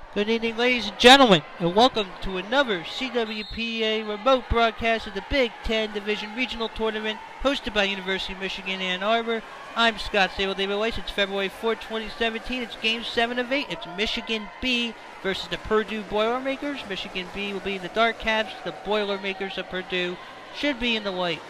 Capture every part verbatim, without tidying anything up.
Good evening, ladies and gentlemen, and welcome to another C W P A remote broadcast of the Big Ten Division Regional Tournament hosted by University of Michigan Ann Arbor. I'm Scott Sable David Weiss. It's February fourth, twenty seventeen. It's game seven of eight. It's Michigan B versus the Purdue Boilermakers. Michigan B will be in the dark caps. The Boilermakers of Purdue should be in the white.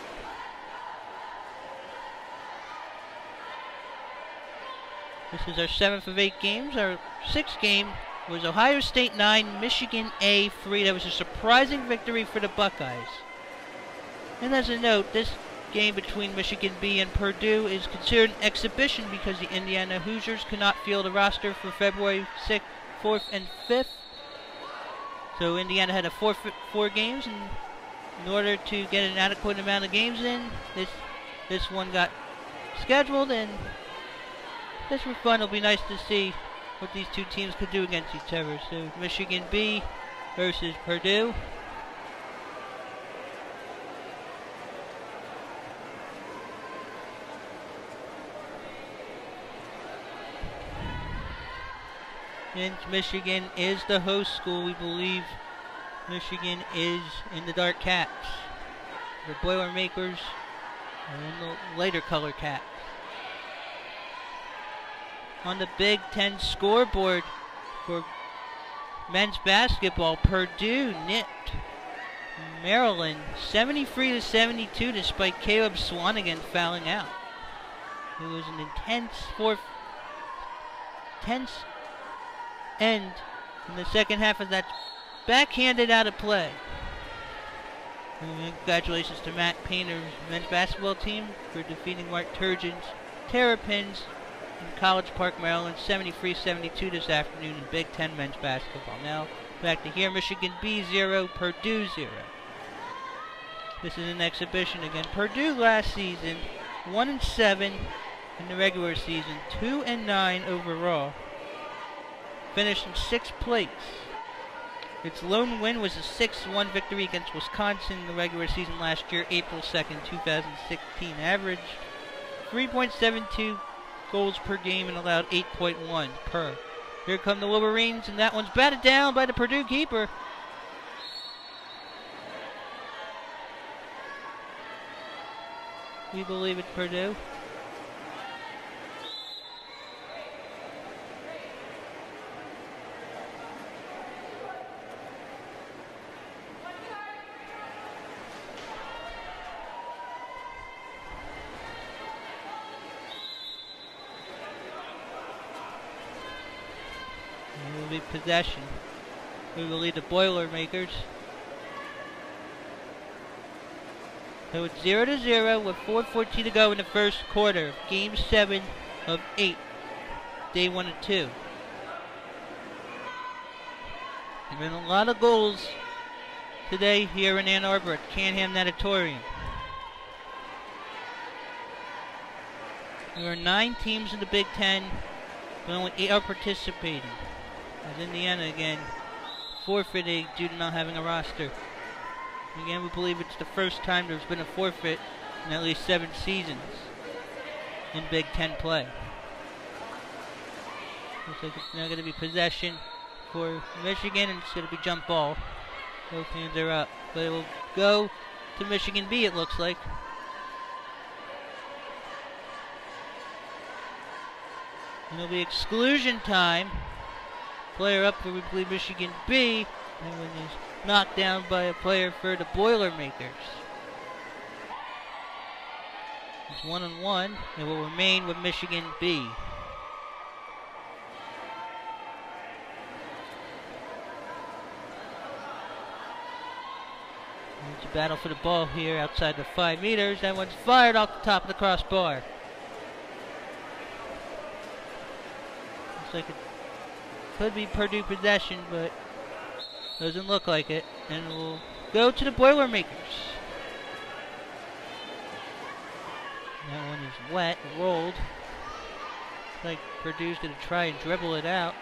This is our seventh of eight games. Our sixth game was Ohio State nine, Michigan A three. That was a surprising victory for the Buckeyes. And as a note, this game between Michigan B and Purdue is considered an exhibition because the Indiana Hoosiers could not field a roster for February sixth, fourth, and fifth. So Indiana had to forfeit four games, and in order to get an adequate amount of games in, this this one got scheduled, and this was fun. It'll be nice to see what these two teams could do against each other. So Michigan B versus Purdue. Since Michigan is the host school, we believe Michigan is in the dark caps. The Boilermakers are in the lighter color caps. On the Big Ten scoreboard for men's basketball, Purdue nipped Maryland seventy-three to seventy-two despite Caleb Swanigan fouling out. It was an intense fourth, tense end in the second half of that backhanded out of play. And congratulations to Matt Painter's men's basketball team for defeating Mark Turgeon's Terrapins in College Park, Maryland, seventy-three seventy-two this afternoon in Big Ten men's basketball. Now, back to here, Michigan B zero, Purdue zero. This is an exhibition again. Purdue last season, one and seven in the regular season, two and nine overall. Finished in sixth place. Its lone win was a six one victory against Wisconsin in the regular season last year, April second, two thousand sixteen. Averaged three point seven two goals per game and allowed eight point one per. Here come the Wolverines, and that one's batted down by the Purdue keeper. We believe it's Purdue. Possession. We will lead the Boilermakers. So it's zero to zero with four fourteen to go in the first quarter of game seven of eight. Day one and two. There have been a lot of goals today here in Ann Arbor at Canham Natatorium. There are nine teams in the Big Ten, but only eight are participating. As Indiana again forfeited due to not having a roster. Again, we believe it's the first time there's been a forfeit in at least seven seasons in Big Ten play. Looks like it's now going to be possession for Michigan, and it's going to be jump ball. Both hands are up, but it will go to Michigan B, it looks like. And it'll be exclusion time. Player up for, we believe, Michigan B. That one is knocked down by a player for the Boilermakers. It's one and one. It will remain with Michigan B. It's a battle for the ball here outside the five meters. That one's fired off the top of the crossbar. Looks like it could be Purdue possession, but doesn't look like it. And it will go to the Boilermakers. That one is wet, rolled. Looks like Purdue's going to try and dribble it out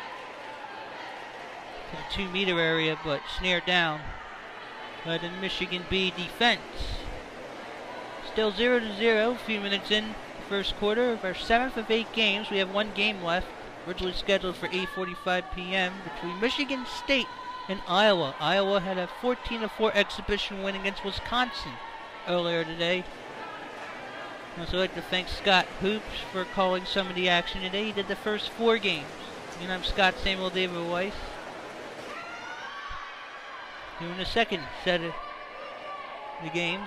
to the two meter area, but snared down by the Michigan B defense. Still zero to zero, a few minutes in the first quarter of our seventh of eight games. We have one game left. originally scheduled for eight forty-five p m between Michigan State and Iowa. Iowa had a fourteen to four exhibition win against Wisconsin earlier today. I'd also like to thank Scott Hoops for calling some of the action today. He did the first four games. And I'm Scott Samuel David Weiss. Doing the second set of the games.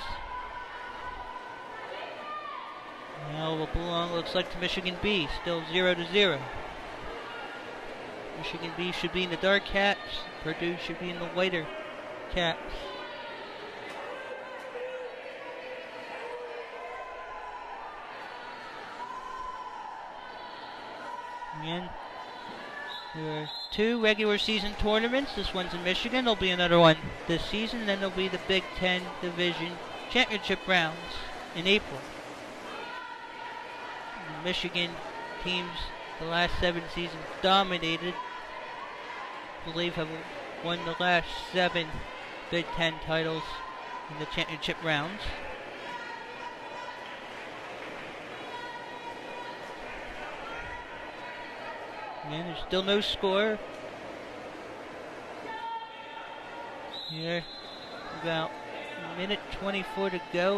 Now what belong looks like to Michigan B, still zero to zero. Michigan B should be in the dark caps. Purdue should be in the whiter caps. Again, there are two regular season tournaments. This one's in Michigan. There'll be another one this season. Then there'll be the Big Ten Division Championship rounds in April. The Michigan teams the last seven seasons dominated. I believe have won the last seven Big Ten titles in the championship rounds. And there's still no score. Here, about a minute twenty-four to go.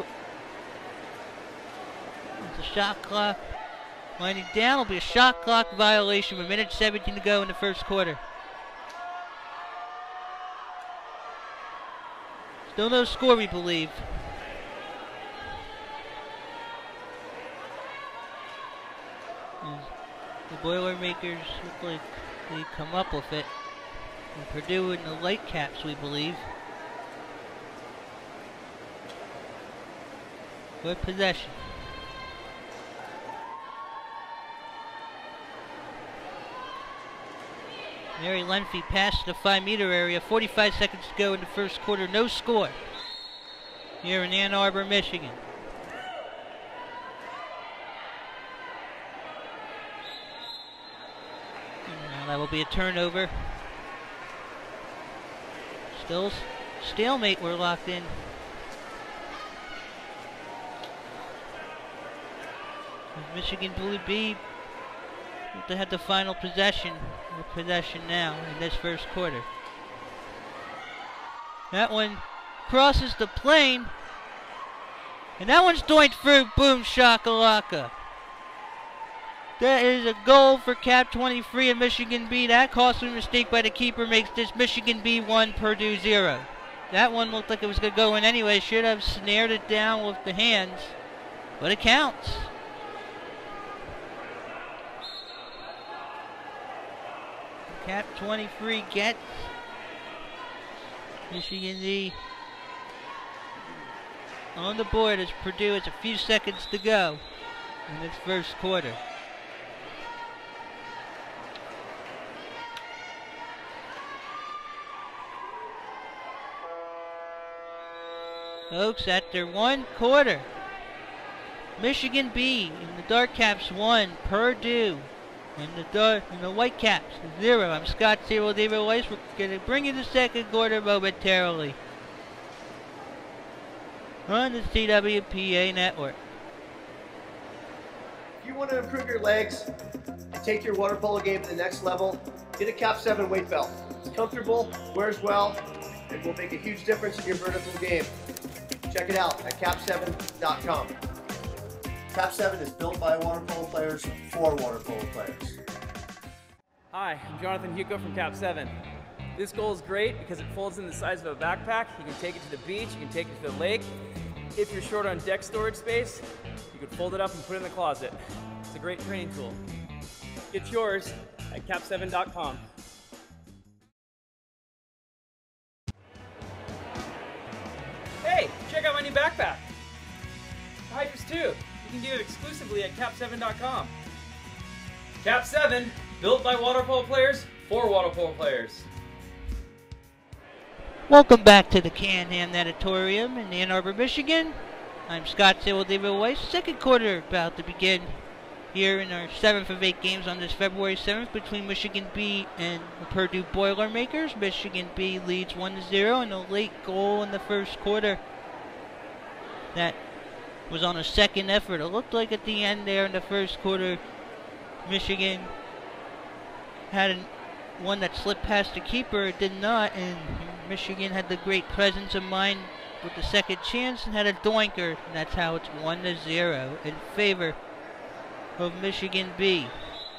It's a shot clock winding down. Will be a shot clock violation with a minute seventeen to go in the first quarter. Still no score, we believe. The Boilermakers look like they come up with it. And Purdue in the light caps, we believe. Good possession. Very lengthy pass to the five meter area. forty-five seconds to go in the first quarter. No score here in Ann Arbor, Michigan. That will be a turnover. Still stalemate, we're locked in. Michigan Blue B, they had the final possession, or possession now in this first quarter. That one crosses the plane, and that one's doinked through. Boom shakalaka. That is a goal for Cap twenty-three of Michigan B. That costly mistake by the keeper makes this Michigan B one, Purdue zero. That one looked like it was going to go in anyway. Should have snared it down with the hands, but it counts. Cap twenty-three gets Michigan B on the board as Purdue has a few seconds to go in this first quarter. Folks, after one quarter, Michigan B in the dark caps one, Purdue in the dark in the white caps zero. I'm Scott Samuel David Weiss. We're going to bring you the second quarter momentarily on the C W P A network. If you want to improve your legs and take your water polo game to the next level, get a Cap seven weight belt. It's comfortable, wears well, and will make a huge difference in your vertical game. Check it out at cap seven dot com. Cap seven is built by water polo players for water polo players. Hi, I'm Jonathan Hugo from Cap seven. This goal is great because it folds in the size of a backpack. You can take it to the beach, you can take it to the lake. If you're short on deck storage space, you can fold it up and put it in the closet. It's a great training tool. Get yours at cap seven dot com. Hey, check out my new backpack. For hikers too. You can get it exclusively at cap seven dot com. Cap seven, built by water polo players for water polo players. Welcome back to the Can-Ham Natatorium in Ann Arbor, Michigan. I'm Scott Samuel David Weiss. Second quarter about to begin here in our seventh of eight games on this February seventh between Michigan B and the Purdue Boilermakers. Michigan B leads one to zero and a late goal in the first quarter that was on a second effort. It looked like at the end there in the first quarter, Michigan had an, one that slipped past the keeper. It did not, and Michigan had the great presence of mind with the second chance and had a doinker, and that's how it's one to zero in favor of Michigan B.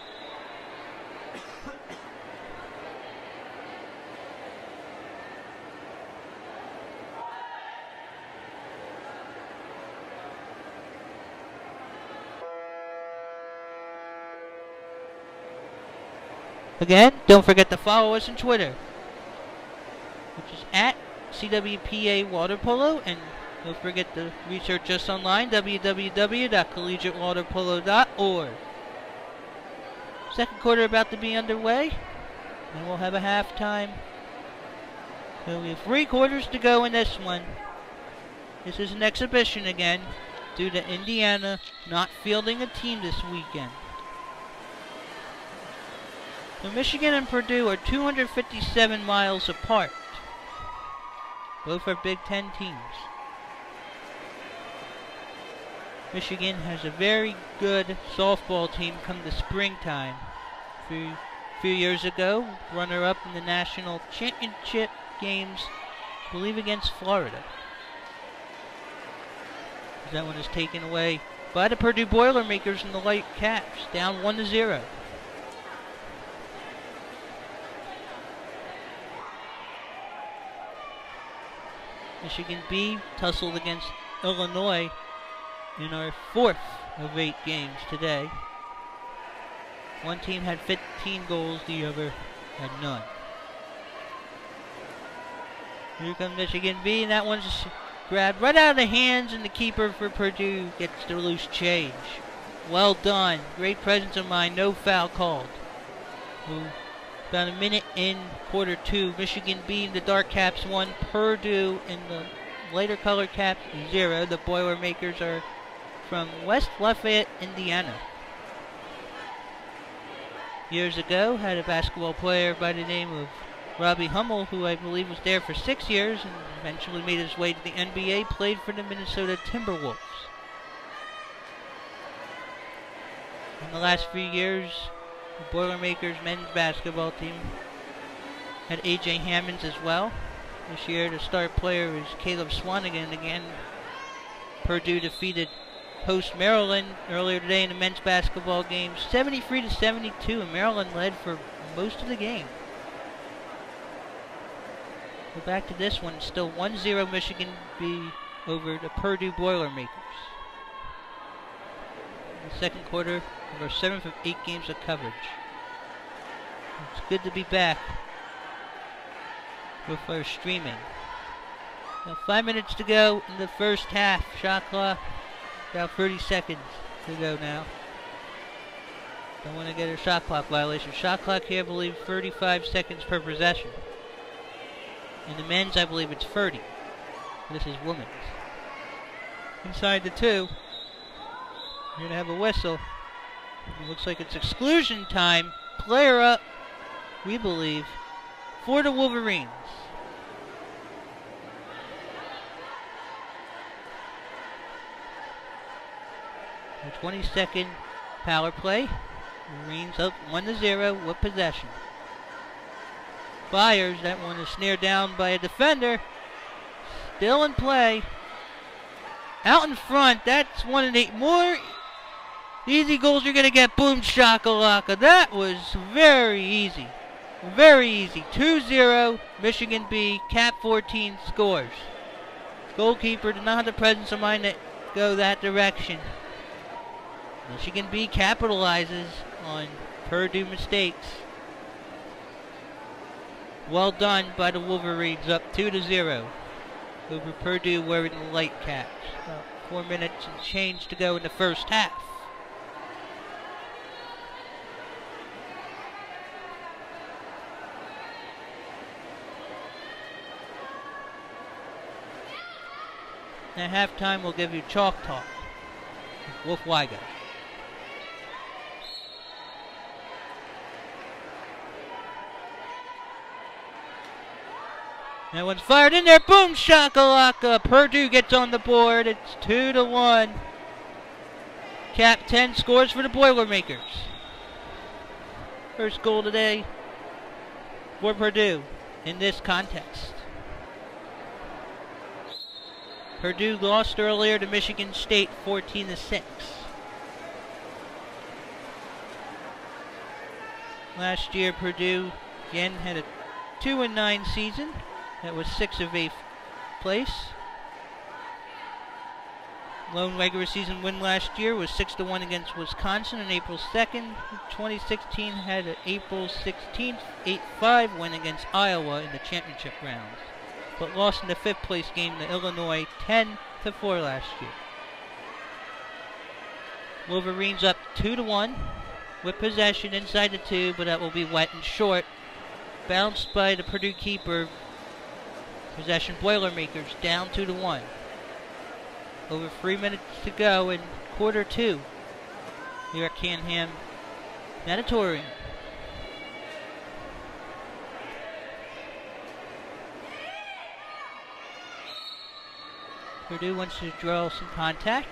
Again, don't forget to follow us on Twitter, which is at C W P A Water Polo, and don't forget to research us online, w w w dot collegiate water polo dot org. Second quarter about to be underway, and we'll have a halftime. So we have three quarters to go in this one. This is an exhibition again, due to Indiana not fielding a team this weekend. So Michigan and Purdue are two hundred fifty-seven miles apart. Both are Big Ten teams. Michigan has a very good softball team come the springtime. A few, few years ago, runner-up in the national championship games, I believe against Florida. That one is taken away by the Purdue Boilermakers in the light caps, down one to zero. Michigan B tussled against Illinois in our fourth of eight games today. One team had fifteen goals, the other had none. Here comes Michigan B, and that one's grabbed right out of the hands, and the keeper for Purdue gets the loose change. Well done. Great presence of mind. No foul called. Ooh. About a minute in quarter two, Michigan B in the dark caps one, Purdue in the lighter colored caps zero. The Boilermakers are from West Lafayette, Indiana. Years ago, had a basketball player by the name of Robbie Hummel, who I believe was there for six years and eventually made his way to the N B A, played for the Minnesota Timberwolves. In the last few years, the Boilermakers men's basketball team had A J Hammonds as well. This year, the star player is Caleb Swanigan. Again, Purdue defeated host Maryland earlier today in the men's basketball game, seventy-three to seventy-two, and Maryland led for most of the game. Go back to this one, still one zero Michigan B over the Purdue Boilermakers. In the second quarter of our seventh of eight games of coverage. It's good to be back with our streaming. Now five minutes to go in the first half. Shot clock, about thirty seconds to go now. Don't want to get a shot clock violation. Shot clock here, I believe, thirty-five seconds per possession. In the men's, I believe it's thirty. This is women's. Inside the two, you're going to have a whistle. It looks like it's exclusion time. Player up, we believe, for the Wolverines. A twenty second power play. Wolverines up one to zero with possession. Fires, that one is snared down by a defender. Still in play. Out in front, that's one of the more easy goals you're going to get. Boom shakalaka. That was very easy. Very easy. two zero, Michigan B, Cap fourteen scores. Goalkeeper did not have the presence of mind to go that direction. Michigan B capitalizes on Purdue mistakes. Well done by the Wolverines, up two to zero over Purdue wearing the light caps. About four minutes and change to go in the first half. At halftime, we'll give you Chalk Talk with Wolf Weiger. That one's fired in there. Boom shakalaka. Purdue gets on the board. It's two to one. Cap ten scores for the Boilermakers. First goal today for Purdue in this contest. Purdue lost earlier to Michigan State fourteen to six. Last year Purdue again had a two and nine season. That was six of eighth place. Lone regular season win last year was six to one against Wisconsin on April second. twenty sixteen had an April sixteenth eight five win against Iowa in the championship rounds, but lost in the fifth place game to Illinois ten to four last year. Wolverines up two to one with possession inside the two, but that will be wet and short. Bounced by the Purdue keeper. Possession Boilermakers down two to one. Over three minutes to go in quarter two here at Canham Natatorium. Purdue wants to draw some contact.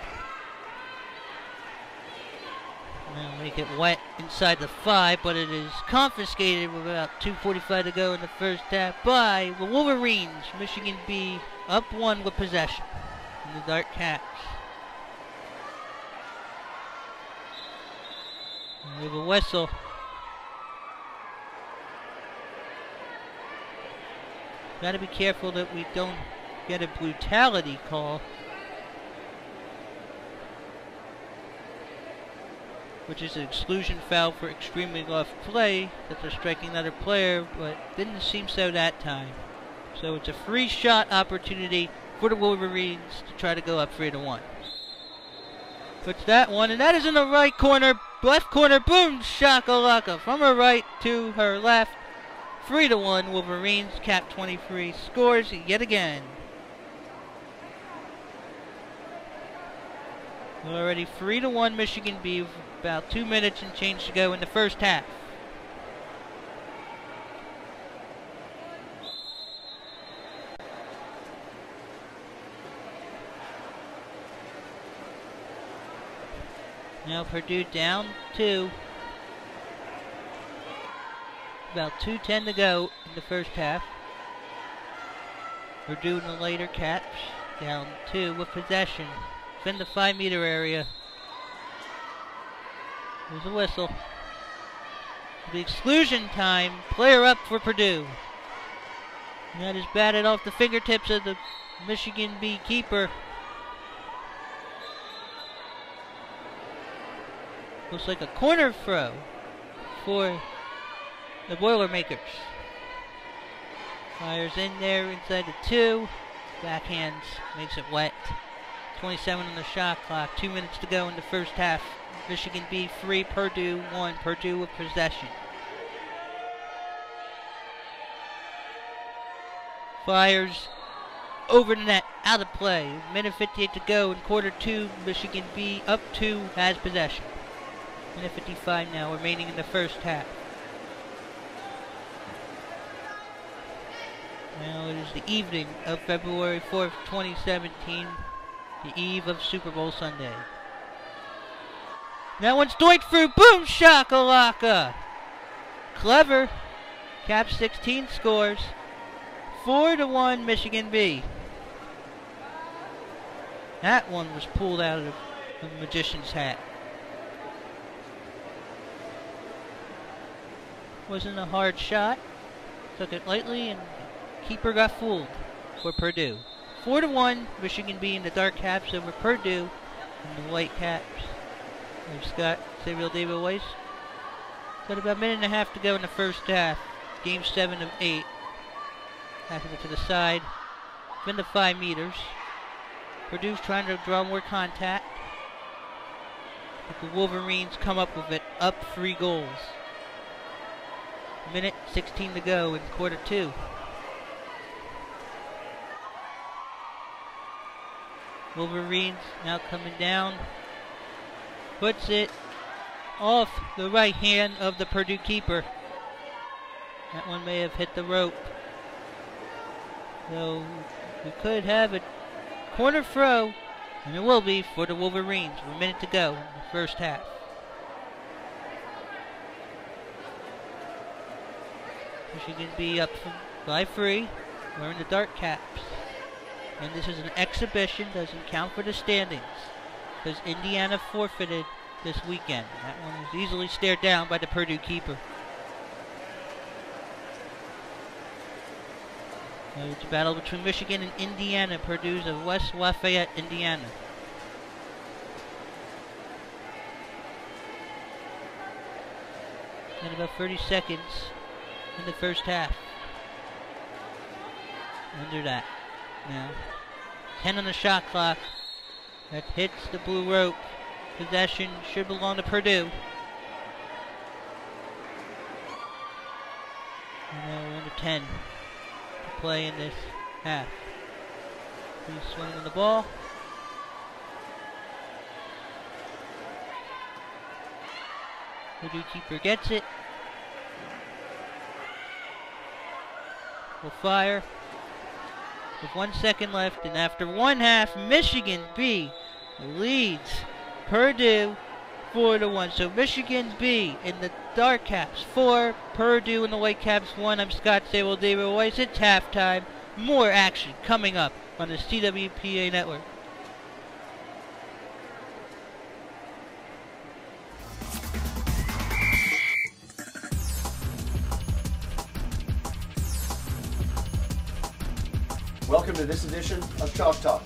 They'll make it wet inside the five, but it is confiscated with about two forty-five to go in the first half by the Wolverines. Michigan B up one with possession in the Dark Caps. And we have a whistle. Got to be careful that we don't get a brutality call, which is an exclusion foul for extremely rough play that they're striking another player, but didn't seem so that time. So it's a free shot opportunity for the Wolverines to try to go up three to one. Puts that one, and that is in the right corner, left corner, boom, shakalaka, from her right to her left, three to one. Wolverines. Cap twenty-three scores yet again. Already three to one Michigan B with about two minutes and change to go in the first half. Now Purdue down two. About two ten to go in the first half. Purdue in the later Caps down two with possession. In the five meter area. There's a whistle. The exclusion time. Player up for Purdue. And that is batted off the fingertips of the Michigan B keeper. Looks like a corner throw for the Boilermakers. Fires in there inside the two. Backhands, makes it wet. twenty-seven on the shot clock. Two minutes to go in the first half. Michigan B three, Purdue one. Purdue with possession. Fires over the net, out of play. Minute fifty-eight to go in quarter two. Michigan B up two, has possession. Minute fifty-five now remaining in the first half. Now it is the evening of February fourth, twenty seventeen. The eve of Super Bowl Sunday. That one's doinked through. Boom shakalaka. Clever. Cap sixteen scores. Four to one Michigan B. That one was pulled out of the magician's hat. Wasn't a hard shot. Took it lightly and keeper got fooled for Purdue. Four to one, Michigan B in the dark caps over Purdue in the white caps. We've Scott Samuel David Weiss. Got about a minute and a half to go in the first half. Game seven of eight. Passing it to the side. Been to five meters. Purdue's trying to draw more contact. But the Wolverines come up with it, up three goals. Minute sixteen to go in quarter two. Wolverines now coming down. Puts it off the right hand of the Purdue keeper. That one may have hit the rope. So we could have a corner throw, and it will be for the Wolverines. A minute to go in the first half. Michigan B up by three. Wearing the dark caps. And this is an exhibition, doesn't count for the standings. Because Indiana forfeited this weekend. That one was easily stared down by the Purdue keeper. So it's a battle between Michigan and Indiana. Purdue's of West Lafayette, Indiana. And about thirty seconds in the first half. Under that. Now, ten on the shot clock. That hits the blue rope. Possession should belong to Purdue. And now we're under ten to play in this half. He's swinging on the ball. Purdue keeper gets it. Will fire. With one second left, and after one half, Michigan B leads Purdue four to one. So Michigan B in the dark caps four, Purdue in the white caps one. I'm Scott Sable, David Weiss. It's halftime. More action coming up on the C W P A network. Welcome to this edition of Chalk Talk.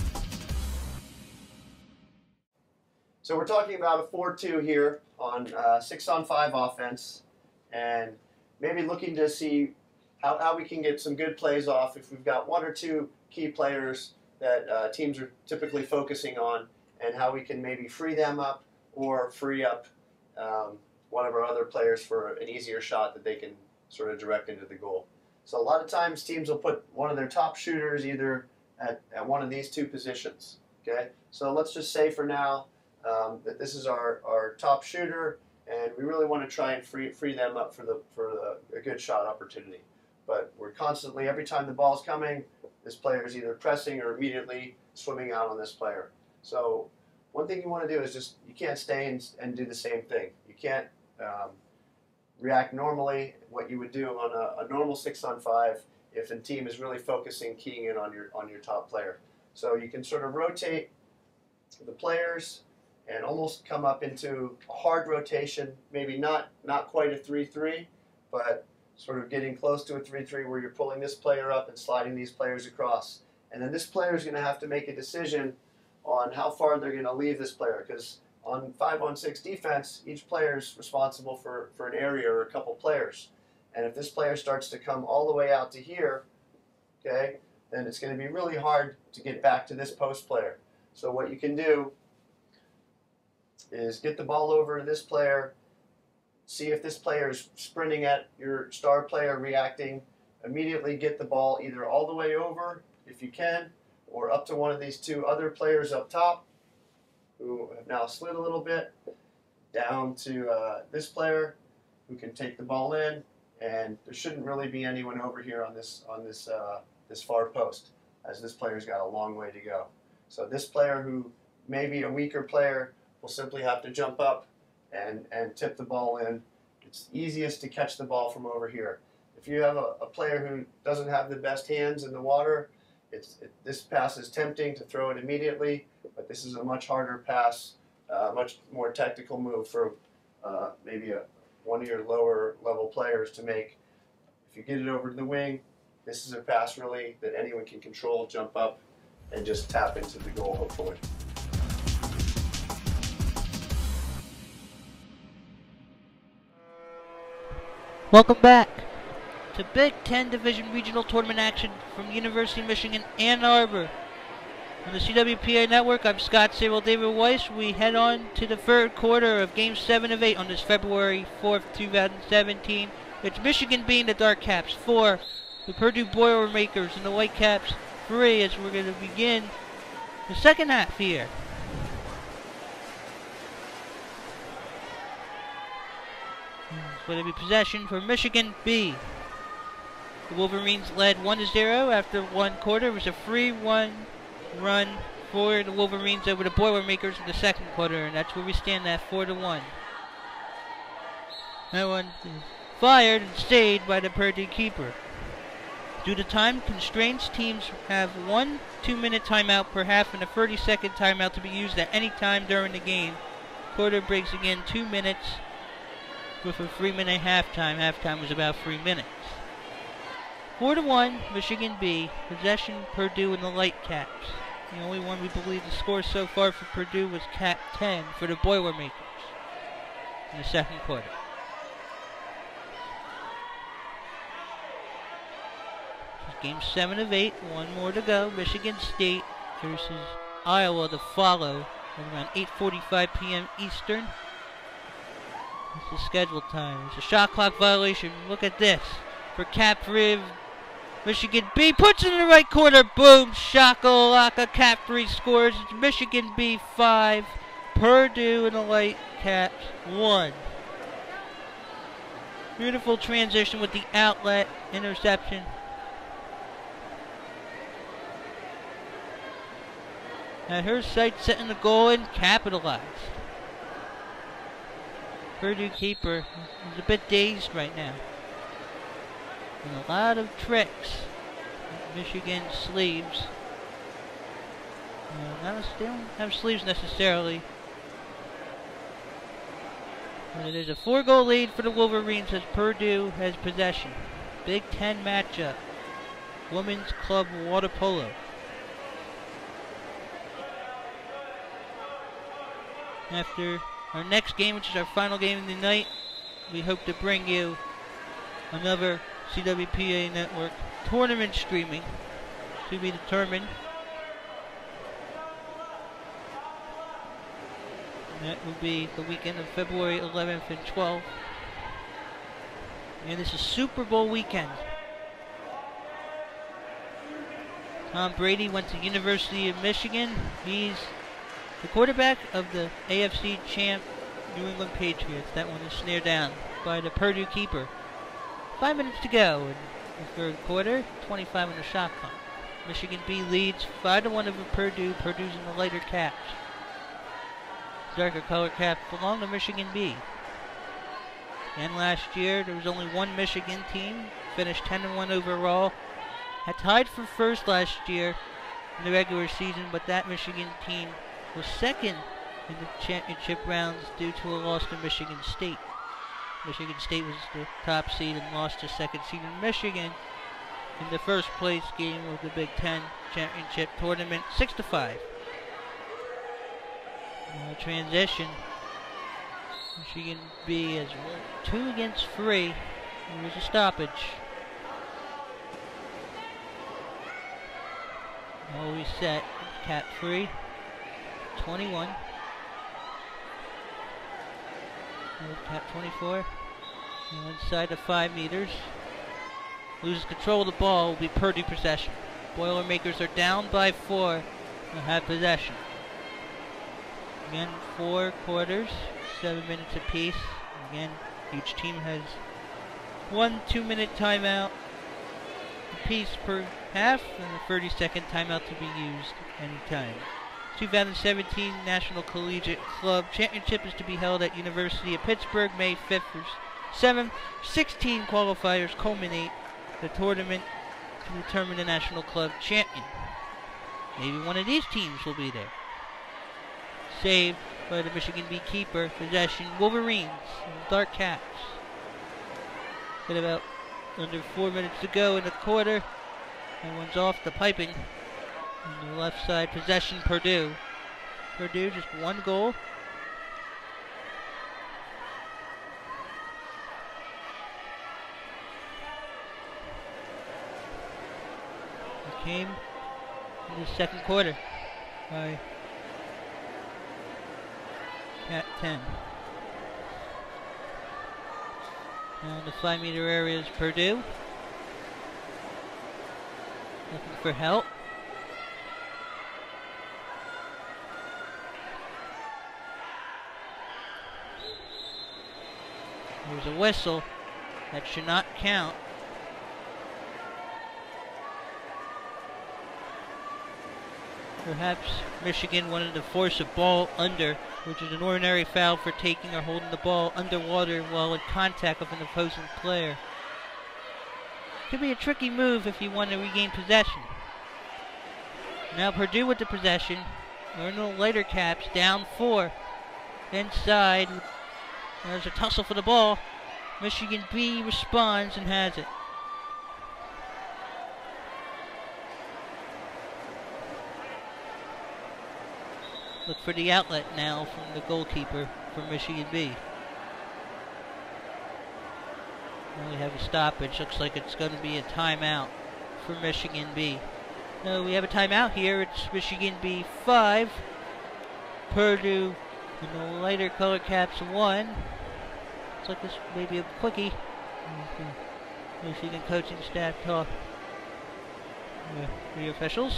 So we're talking about a four two here on uh, six on five offense, and maybe looking to see how, how we can get some good plays off if we've got one or two key players that uh, teams are typically focusing on, and how we can maybe free them up or free up um, one of our other players for an easier shot that they can sort of direct into the goal. So a lot of times teams will put one of their top shooters either at, at one of these two positions. Okay, so let's just say for now um, that this is our, our top shooter, and we really want to try and free free them up for the for the, a good shot opportunity. But we're constantly, every time the ball's coming, this player is either pressing or immediately swimming out on this player. So one thing you want to do is just, you can't stay and, and do the same thing. You can't um, react normally, what you would do on a, a normal six on five if a team is really focusing, keying in on your on your top player. So you can sort of rotate the players and almost come up into a hard rotation, maybe not not quite a three three, but sort of getting close to a three three where you're pulling this player up and sliding these players across. And then this player is going to have to make a decision on how far they're going to leave this player, because on five on six defense, each player is responsible for, for an area or a couple players. And if this player starts to come all the way out to here, okay, then it's going to be really hard to get back to this post player. So what you can do is get the ball over to this player, see if this player is sprinting at your star player, reacting, immediately get the ball either all the way over, if you can, or up to one of these two other players up top, who have now slid a little bit, down to uh, this player who can take the ball in, and there shouldn't really be anyone over here on this on this uh, this far post, as this player's got a long way to go. So this player, who may be a weaker player, will simply have to jump up and and tip the ball in. It's easiest to catch the ball from over here. If you have a, a player who doesn't have the best hands in the water, it's it, this pass is tempting to throw it immediately. But this is a much harder pass, uh, much more tactical move for uh, maybe a, one of your lower level players to make. If you get it over to the wing, this is a pass really that anyone can control, jump up, and just tap into the goal, hopefully. Welcome back to Big Ten Division Regional Tournament action from University of Michigan, Ann Arbor. On the C W P A network, I'm Scott Sable, David Weiss. We head on to the third quarter of Game seven of eight on this February fourth, two thousand seventeen. It's Michigan B in the dark caps four, the Purdue Boilermakers in the white caps three, as we're going to begin the second half here. It's going to be possession for Michigan B. The Wolverines led one to zero after one quarter. It was a three one run for the Wolverines over the Boilermakers in the second quarter, and that's where we stand at four to one. That one is fired and stayed by the Purdue keeper. Due to time constraints, teams have one two-minute timeout per half and a thirty-second timeout to be used at any time during the game. Quarter breaks again two minutes with a three-minute halftime. Halftime was about three minutes. Four to one, Michigan B. Possession, Purdue in the light caps. The only one we believe the score so far for Purdue was cap ten for the Boilermakers in the second quarter. Game seven of eight, one more to go. Michigan State versus Iowa to follow at around eight forty-five p m Eastern. It's the scheduled time. It's a shot clock violation. Look at this. For Cap three, Michigan B puts it in the right corner. Boom! Shakalaka. Cap three scores. It's Michigan B five. Purdue in the light caps one. Beautiful transition with the outlet interception. At her sight, setting the goal and capitalized. Purdue keeper is a bit dazed right now. And a lot of tricks. Michigan sleeves. Uh, not a, they don't have sleeves necessarily. But it is a four-goal lead for the Wolverines as Purdue has possession. Big Ten matchup. Women's Club Water Polo. After our next game, which is our final game of the night, we hope to bring you another C W P A Network tournament streaming to be determined. And that will be the weekend of February eleventh and twelfth. And this is Super Bowl weekend. Tom Brady went to University of Michigan. He's the quarterback of the A F C champ New England Patriots. That one is snared down by the Purdue keeper. Five minutes to go in the third quarter. twenty-five on the shot clock. Michigan B leads five to one over Purdue. Purdue's in the lighter caps. Darker color caps belong to Michigan B. And last year there was only one Michigan team. Finished ten and one overall. Had tied for first last year in the regular season, but that Michigan team was second in the championship rounds due to a loss to Michigan State. Michigan State was the top seed and lost to second seed in Michigan in the first place game of the Big Ten championship tournament, six to five. Uh, transition. Michigan B has won two against three. There was a stoppage. Always set. Cap three. twenty-one. Cap twenty-four. And inside the five meters. Loses control of the ball. Will be Purdue possession. Boilermakers are down by four. They'll have possession. Again, four quarters. Seven minutes apiece. Again, each team has one two-minute timeout apiece per half, and a thirty-second timeout to be used anytime. twenty seventeen National Collegiate Club Championship is to be held at University of Pittsburgh May fifth through seventh. sixteen qualifiers culminate the tournament to determine the National Club Champion. Maybe one of these teams will be there. Saved by the Michigan B keeper. Possession, Wolverines in dark caps. Got about under four minutes to go in the quarter. That one's off the piping. On the left side, possession, Purdue. Purdue just one goal. It came in the second quarter by Cat ten. Now in the five meter area is Purdue. Looking for help. There's a whistle. That should not count. Perhaps Michigan wanted to force a ball under, which is an ordinary foul for taking or holding the ball underwater while in contact with an opposing player. Could be a tricky move if you want to regain possession. Now Purdue with the possession. They're in the lighter caps, down four. Inside, there's a tussle for the ball. Michigan B responds and has it. Look for the outlet now from the goalkeeper for Michigan B. Now we have a stoppage. Looks like it's going to be a timeout for Michigan B. No, we have a timeout here. It's Michigan B five. Purdue in the lighter color caps one. Looks like this may be a quickie. Michigan coaching staff talk with the officials.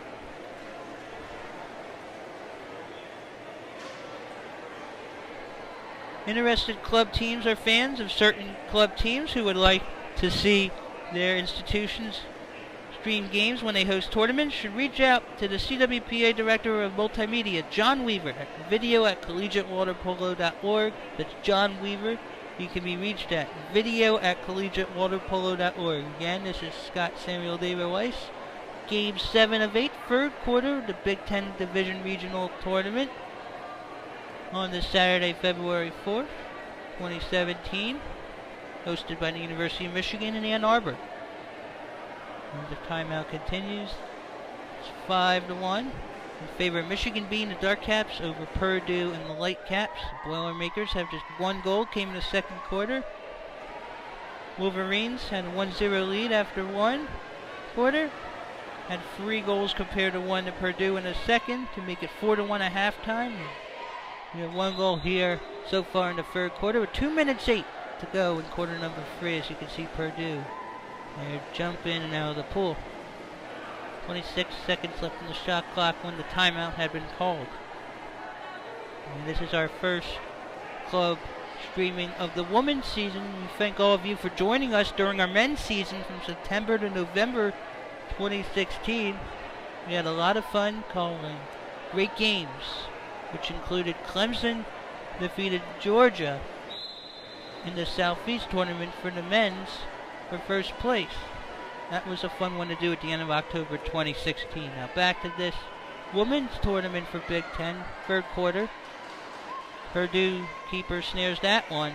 Interested club teams or fans of certain club teams who would like to see their institutions stream games when they host tournaments should reach out to the C W P A Director of Multimedia, John Weaver, at video at collegiate water polo dot org. That's John Weaver. He can be reached at video at collegiate water polo dot org. Again, this is Scott Samuel David Weiss. Game seven of eight, third quarter of the Big Ten Division Regional Tournament on this Saturday, February fourth, twenty seventeen, hosted by the University of Michigan in Ann Arbor. And the timeout continues. It's five to one in favor of Michigan B in the dark caps over Purdue in the light caps. The Boilermakers have just one goal, came in the second quarter. Wolverines had a one zero lead after one quarter. Had three goals compared to one to Purdue in the second to make it four to one at halftime. We have one goal here so far in the third quarter with two minutes eight to go in quarter number three. As you can see, Purdue, they're jumping in and out of the pool. twenty-six seconds left in the shot clock when the timeout had been called. And this is our first club streaming of the women's season. We thank all of you for joining us during our men's season from September to November twenty sixteen. We had a lot of fun calling great games, which included Clemson defeated Georgia in the Southeast tournament for the men's for first place. That was a fun one to do at the end of October twenty sixteen. Now back to this women's tournament for Big Ten, third quarter. Purdue keeper snares that one.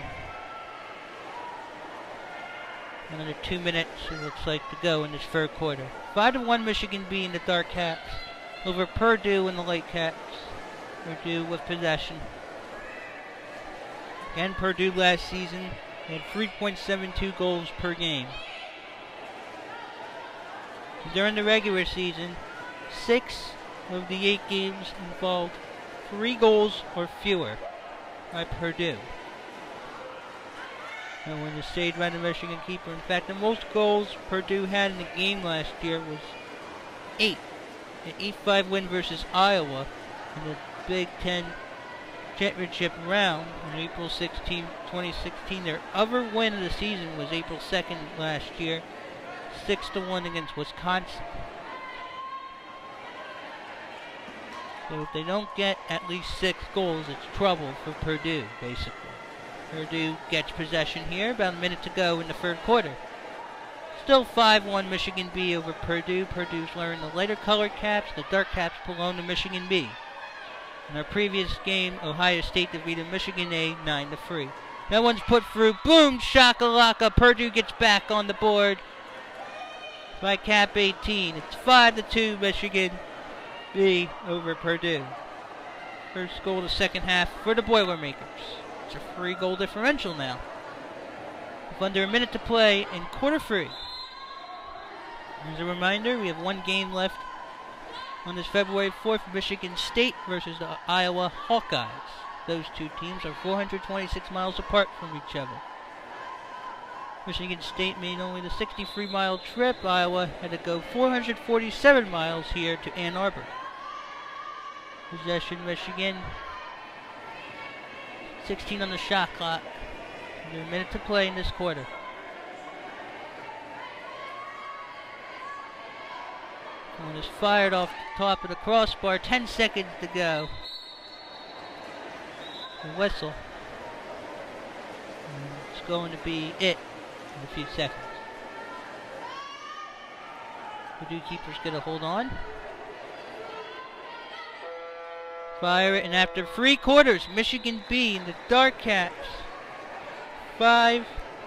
Another two minutes, it looks like, to go in this third quarter. Five to one Michigan B in the dark caps over Purdue in the light caps. Purdue with possession. Again, Purdue last season had three point seven two goals per game. During the regular season, six of the eight games involved three goals or fewer by Purdue. And when the stayed by the Michigan keeper, in fact, the most goals Purdue had in the game last year was eight. An eight five win versus Iowa in the Big Ten championship round on April sixteenth, twenty sixteen. Their other win of the season was April second last year, six to one against Wisconsin. So if they don't get at least six goals, it's trouble for Purdue, basically. Purdue gets possession here, about a minute to go in the third quarter. Still five one Michigan B over Purdue. Purdue's wearing the lighter colored caps, the dark caps belong to Michigan B. In our previous game, Ohio State defeated Michigan A nine to three. That one's put through. Boom! Shakalaka! Purdue gets back on the board by Cap eighteen. It's five to two Michigan B over Purdue. First goal of the second half for the Boilermakers. It's a three goal differential now, with under a minute to play in quarter three. As a reminder, we have one game left on this February fourth, Michigan State versus the Iowa Hawkeyes. Those two teams are four hundred twenty-six miles apart from each other. Michigan State made only the sixty-three mile trip. Iowa had to go four hundred forty-seven miles here to Ann Arbor. Possession Michigan. sixteen on the shot clock. Under a minute to play in this quarter. One is fired off the top of the crossbar. Ten seconds to go. The whistle. And it's going to be it in a few seconds. Purdue keeper's going to hold on. Fire it, and after three quarters, Michigan B in the Dark Caps. Five.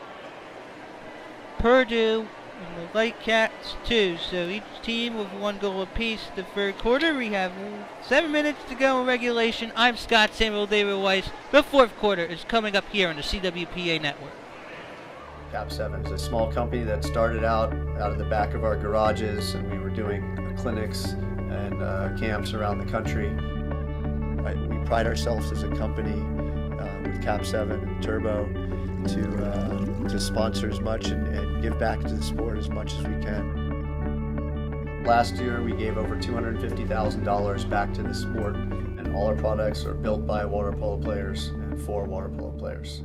Purdue and the Light Cats two. So each team with one goal apiece. The third quarter, we have seven minutes to go in regulation. I'm Scott Samuel David Weiss. The fourth quarter is coming up here on the C W P A network. Cap seven is a small company that started out out of the back of our garages, and we were doing clinics and uh, camps around the country. Right, we pride ourselves as a company uh, with Cap seven and Turbo to uh, to sponsor as much and, and give back to the sport as much as we can. Last year we gave over two hundred fifty thousand dollars back to the sport, and all our products are built by water polo players and for water polo players.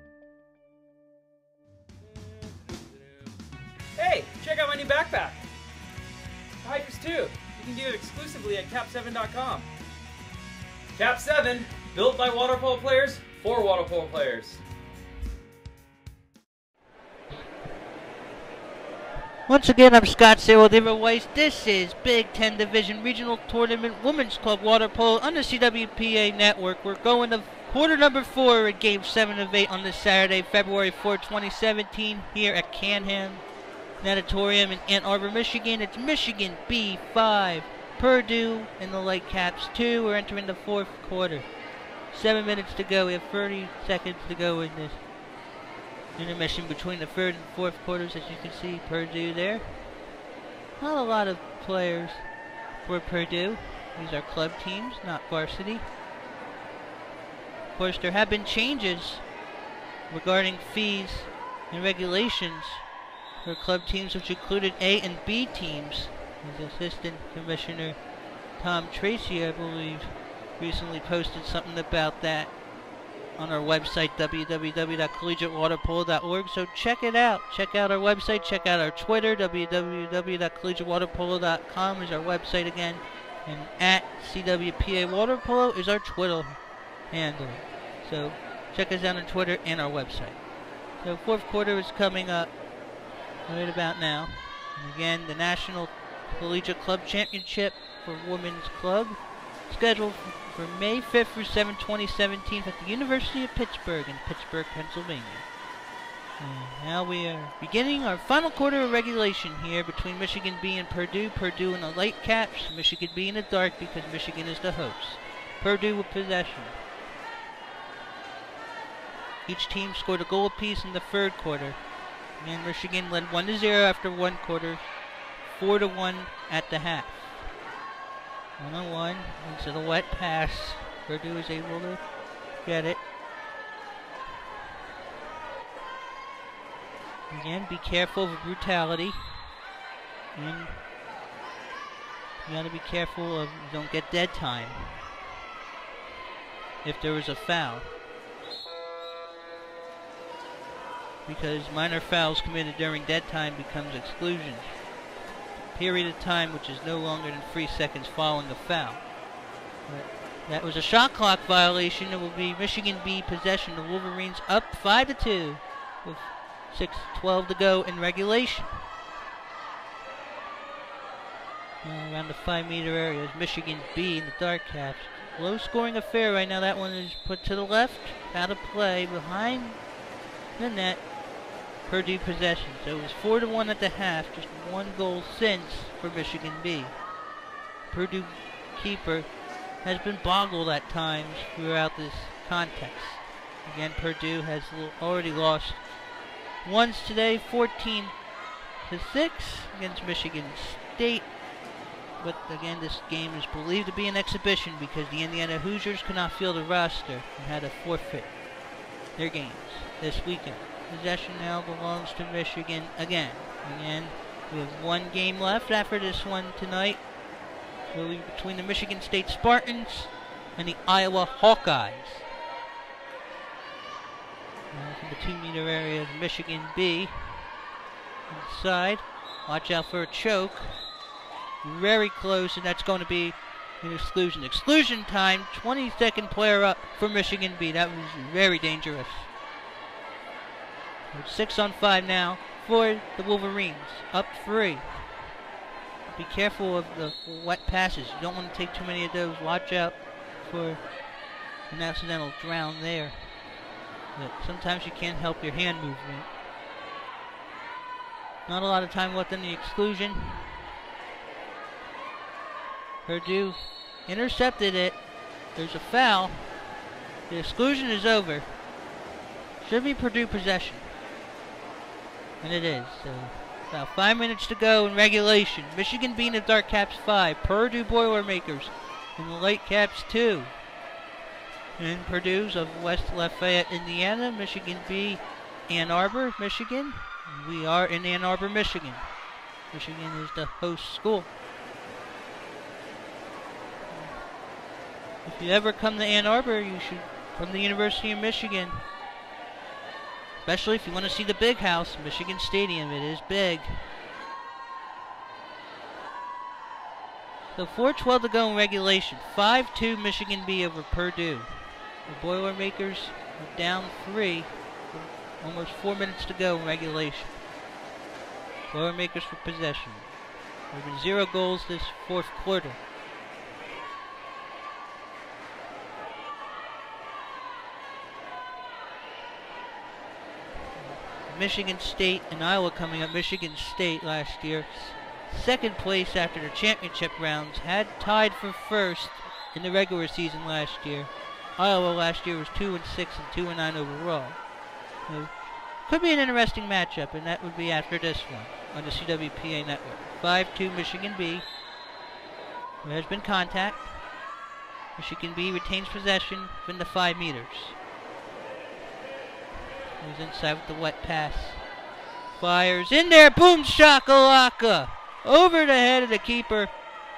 Hey, check out my new backpack. Hikers too. You can get it exclusively at cap seven dot com. Cap seven, built by water polo players for water polo players. Once again, I'm Scott Samuel David Weiss. This is Big Ten Division Regional Tournament Women's Club Water Polo on the C W P A network. We're going to quarter number four at Game seven of eight on this Saturday, February fourth, twenty seventeen, here at Canham Natatorium in Ann Arbor, Michigan. It's Michigan B five, Purdue and the Light Caps two. We're entering the fourth quarter. Seven minutes to go. We have thirty seconds to go in this intermission between the third and fourth quarters. As you can see, Purdue there. Not a lot of players for Purdue. These are club teams, not varsity. Of course, there have been changes regarding fees and regulations for club teams, which included A and B teams. His Assistant Commissioner Tom Tracy, I believe, recently posted something about that on our website, w w w dot collegiate water polo dot org. So check it out. Check out our website. Check out our Twitter. w w w dot collegiate water polo dot com is our website again. And at C W P A Water Polo is our Twitter handle. So check us out on Twitter and our website. So fourth quarter is coming up right about now. And again, the National Collegiate Club Championship for Women's Club scheduled for May fifth through seventh, twenty seventeen at the University of Pittsburgh in Pittsburgh, Pennsylvania. And now we are beginning our final quarter of regulation here between Michigan B and Purdue. Purdue in the Light Caps, Michigan B in the dark because Michigan is the host. Purdue with possession. Each team scored a goal apiece in the third quarter. And Michigan led one to zero after one quarter, four to one at the half. one on one into the wet pass. Purdue is able to get it. Again, be careful of brutality. And you gotta be careful of don't get dead time if there was a foul. Because minor fouls committed during dead time becomes exclusion. Period of time which is no longer than three seconds following the foul. But that was a shot clock violation. It will be Michigan B possession. The Wolverines up five to two with six twelve to go in regulation. Uh, around the five meter area is Michigan B in the dark caps. Low scoring affair right now. That one is put to the left, out of play behind the net. Purdue possession. So it was four to one at the half, just one goal since for Michigan B. Purdue keeper has been boggled at times throughout this contest. Again, Purdue has already lost once today, fourteen to six against Michigan State. But again, this game is believed to be an exhibition because the Indiana Hoosiers could not field a roster and had to forfeit their games this weekend. Possession now belongs to Michigan again. Again, we have one game left after this one tonight. It will be between the Michigan State Spartans and the Iowa Hawkeyes. Now from the two meter area of Michigan B. Inside. Watch out for a choke. very close, and that's going to be an exclusion. Exclusion time, twenty-second player up for Michigan B. That was very dangerous. Six on five now for the Wolverines. Up three. Be careful of the wet passes. You don't want to take too many of those. Watch out for an accidental drown there. But sometimes you can't help your hand movement. Not a lot of time left in the exclusion. Purdue intercepted it. There's a foul. The exclusion is over. Should be Purdue possession. And it is. So about five minutes to go in regulation. Michigan B in the Dark Caps five. Purdue Boilermakers in the Light Caps two. And Purdue's of West Lafayette, Indiana. Michigan B, Ann Arbor, Michigan. We are in Ann Arbor, Michigan. Michigan is the host school. If you ever come to Ann Arbor, you should come to the University of Michigan. Especially if you want to see the big house, Michigan Stadium. It is big. So four twelve to go in regulation. five two Michigan B over Purdue. The Boilermakers are down three. Almost four minutes to go in regulation. Boilermakers for possession. There have been zero goals this fourth quarter. Michigan State and Iowa coming up. Michigan State last year, second place after the championship rounds, had tied for first in the regular season last year. Iowa last year was two and six and two and nine overall. So, could be an interesting matchup, and that would be after this one on the C W P A network. five two Michigan B. There has been contact. Michigan B retains possession within the five meters. Goes inside with the wet pass. Fires in there. Boom shakalaka. Over the head of the keeper.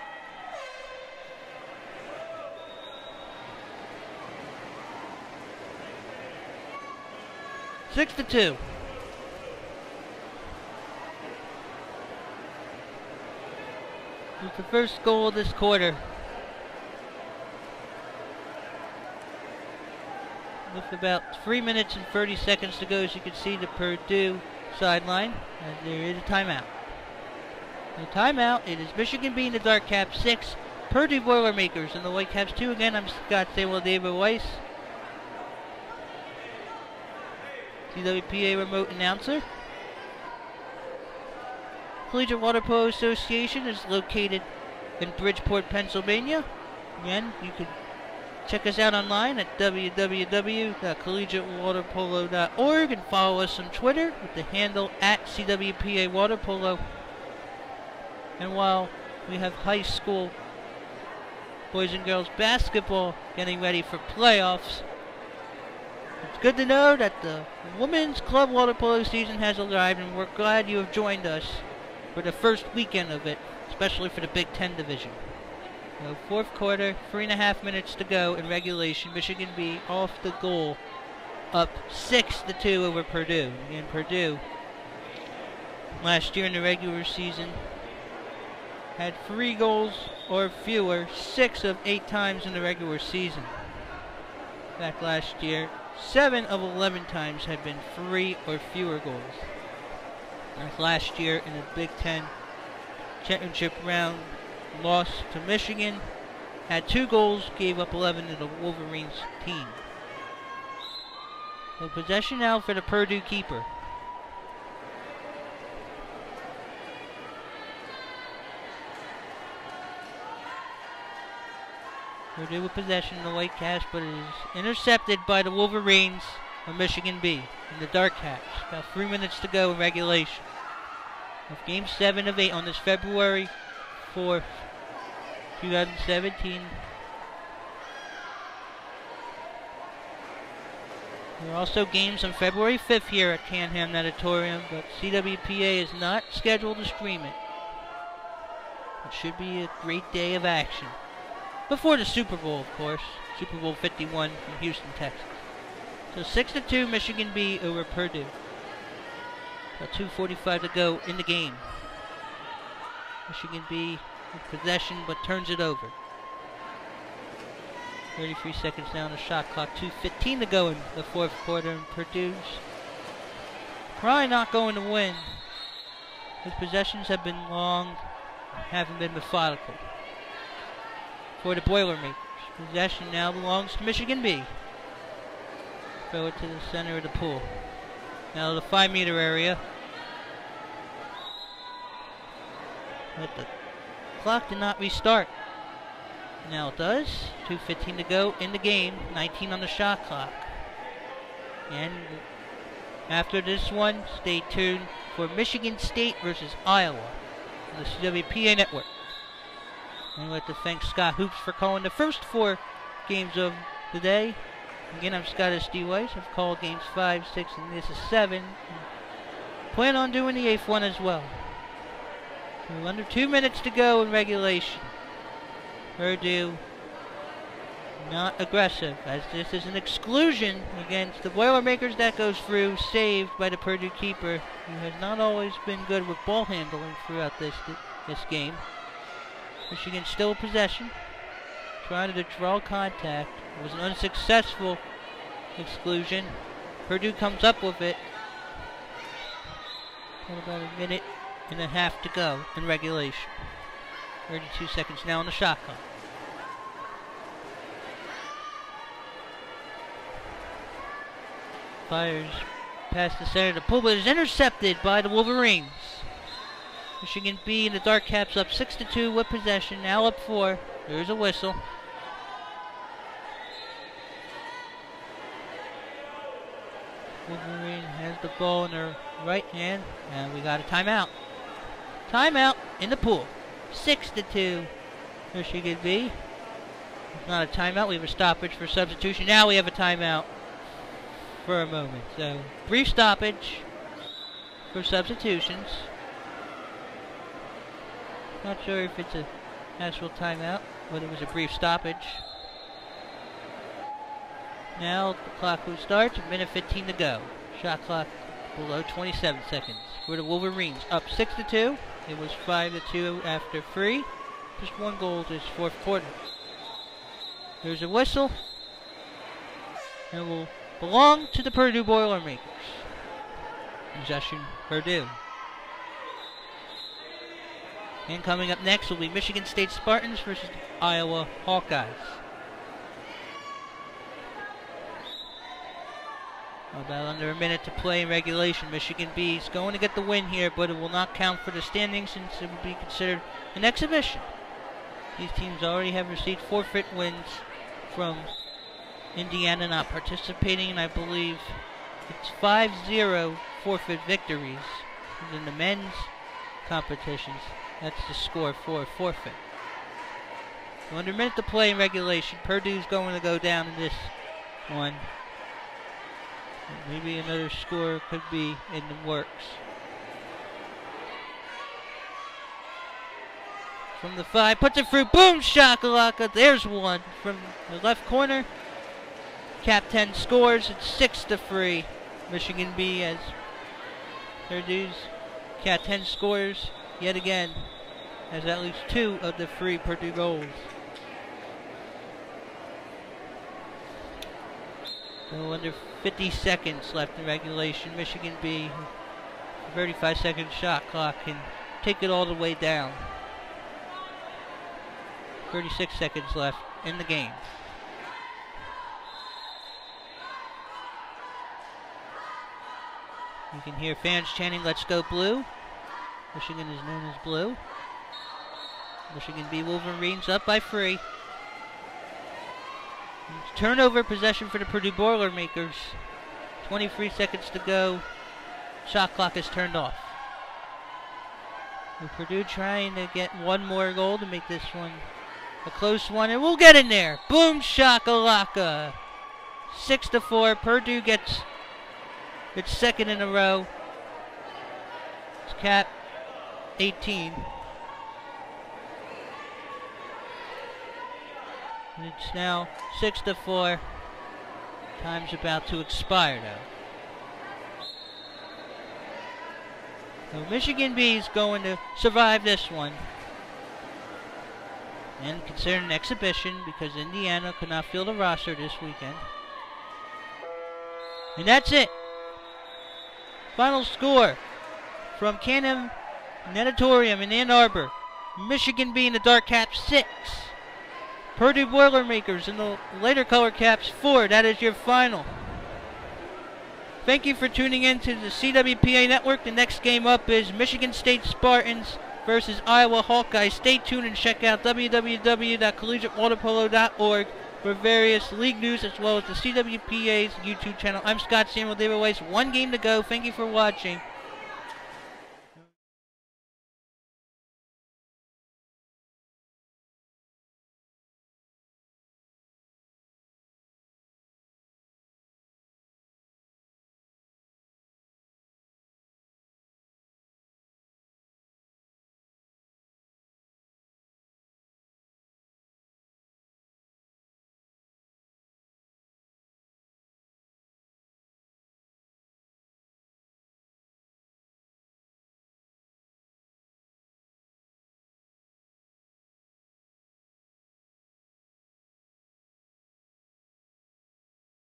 Six to two. It's the first goal of this quarter. With about three minutes and thirty seconds to go, as you can see the Purdue sideline, and there is a timeout. The timeout, it is Michigan B in the Dark Caps six, Purdue Boilermakers in the White Caps two. Again, I'm Scott Samuel David Weiss, C W P A remote announcer. Collegiate Water Polo Association is located in Bridgeport, Pennsylvania. Again, you can check us out online at w w w dot collegiate water polo dot org and follow us on Twitter with the handle at C W P A Water Polo. And while we have high school boys and girls basketball getting ready for playoffs, it's good to know that the Women's Club Water Polo season has arrived, and we're glad you have joined us for the first weekend of it, especially for the Big Ten division. So fourth quarter, three and a half minutes to go in regulation. Michigan B off the goal, up six to two over Purdue. Again, Purdue last year in the regular season had three goals or fewer, six of eight times in the regular season. In fact, last year, seven of eleven times had been three or fewer goals. As last year in the Big Ten championship round, loss to Michigan, had two goals, gave up eleven to the Wolverines team. So possession now for the Purdue keeper. Purdue with possession in the White Caps, but it is intercepted by the Wolverines of Michigan B in the Dark Caps. About three minutes to go in regulation of Game seven of eight on this February fourth, twenty seventeen. There are also games on February fifth here at Canham Natatorium, but C W P A is not scheduled to stream it. It should be a great day of action. Before the Super Bowl, of course. Super Bowl fifty-one from Houston, Texas. So six to two Michigan B over Purdue. About two forty-five to go in the game. Michigan B with possession, but turns it over. thirty-three seconds now on the shot clock. two fifteen to go in the fourth quarter, and Purdue's probably not going to win. His possessions have been long, haven't been methodical. For the Boilermakers, possession now belongs to Michigan B. Throw it to the center of the pool. Now the five meter area. But the clock did not restart. Now it does. two fifteen to go in the game. nineteen on the shot clock. And after this one, stay tuned for Michigan State versus Iowa on the C W P A network. And I'd like to thank Scott Hoops for calling the first four games of the day. Again, I'm Scott S D Weiss. I've called games five, six, and this is seven. Plan on doing the eighth one as well. So under two minutes to go in regulation. Purdue not aggressive, as this is an exclusion against the Boilermakers that goes through, saved by the Purdue keeper, who has not always been good with ball handling throughout this this game. Michigan still possession, trying to draw contact. It was an unsuccessful exclusion. Purdue comes up with it. Got about a minute and a half to go in regulation. thirty-two seconds now on the shot clock. Fires past the center of the pool, but is intercepted by the Wolverines. Michigan B and the Dark Caps up six to two with possession. Now up four. There's a whistle. Wolverine has the ball in her right hand, and we got a timeout. Timeout in the pool. Six to two. Michigan B. It's not a timeout. We have a stoppage for substitution. Now we have a timeout for a moment. So brief stoppage for substitutions. Not sure if it's a actual timeout, but it was a brief stoppage. Now the clock will start. A minute fifteen to go. Shot clock below twenty-seven seconds. For the Wolverines, up six to two. It was five to two after three. Just one goal this fourth quarter. There's a whistle. It will belong to the Purdue Boilermakers. Possession Purdue. And coming up next will be Michigan State Spartans versus Iowa Hawkeyes. About under a minute to play in regulation. Michigan B is going to get the win here, but it will not count for the standings since it will be considered an exhibition. These teams already have received forfeit wins from Indiana not participating, and I believe it's five zero forfeit victories in the men's competitions. That's the score for a forfeit. So under a minute to play in regulation. Purdue's going to go down in this one. Maybe another score could be in the works. From the five, puts it through, boom, shakalaka, there's one from the left corner. Cap ten scores, it's six to three. Michigan B as Purdue's Cap ten scores yet again, has at least two of the three Purdue goals. So under fifty seconds left in regulation. Michigan B, thirty-five second shot clock, can take it all the way down. thirty-six seconds left in the game. You can hear fans chanting, "Let's go Blue." Michigan is known as Blue. Michigan B Wolverines up by three. Turnover possession for the Purdue Boilermakers. twenty-three seconds to go. Shot clock is turned off. And Purdue trying to get one more goal to make this one a close one, and we'll get in there. Boom shakalaka. Six to four. Purdue gets its second in a row. It's Cap eighteen. And it's now six to four. Time's about to expire though. So Michigan B is going to survive this one. and considered an exhibition because Indiana could not field a roster this weekend. And that's it. Final score from Can-Am Natatorium in Ann Arbor. Michigan being the Dark Caps six. Purdue Boilermakers in the later color caps four. That is your final. Thank you for tuning in to the C W P A network. The next game up is Michigan State Spartans versus Iowa Hawkeyes. Stay tuned and check out w w w dot collegiate water polo dot org for various league news as well as the C W P A's YouTube channel. I'm Scott Samuel David Weiss. One game to go. Thank you for watching.